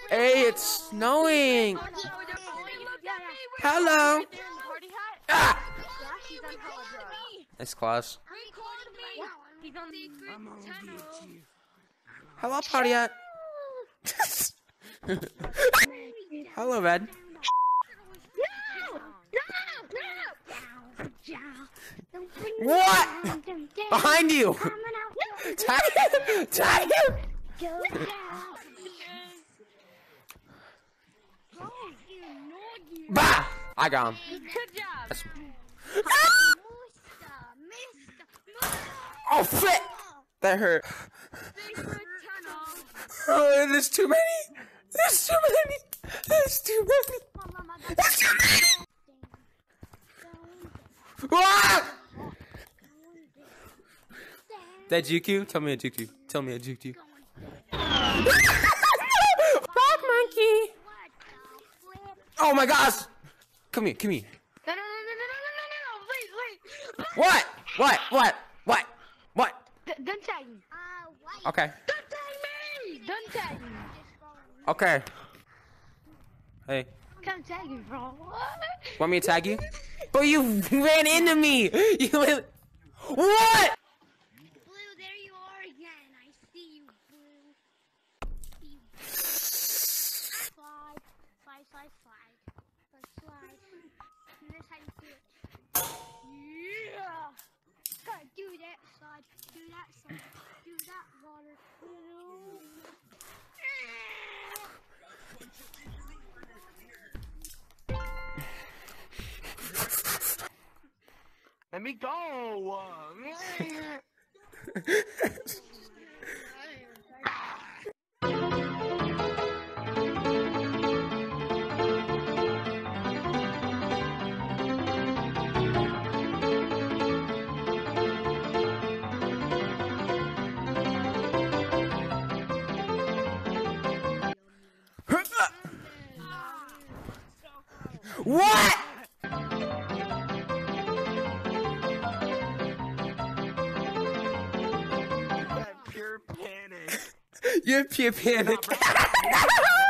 Hey, it's snowing. Hello. Ah! Nice class. Hello, party hat. Hello, Red. What? Behind you! Tag him! Tag him! Bah! I got him. Good job. Oh, shit! That hurt. Oh, there's too many! There's too many! There's too many! There's too many! Ah! That GQ? Tell me a GQ. Tell me a GQ. Black monkey! Oh my gosh! Come here, come here. No, wait. What? What? Don't tag me. Okay. Don't tag me. Don't tag me. Okay. Hey. Come tag me, bro. Want me to tag you? But you ran into me! You what? Blue, there you are again. I see you, Blue. Slide. And that's how you do it. Yeah! Gotta do that side, do that side, do that water. Let me go! What? Pure panic. You're pure panic.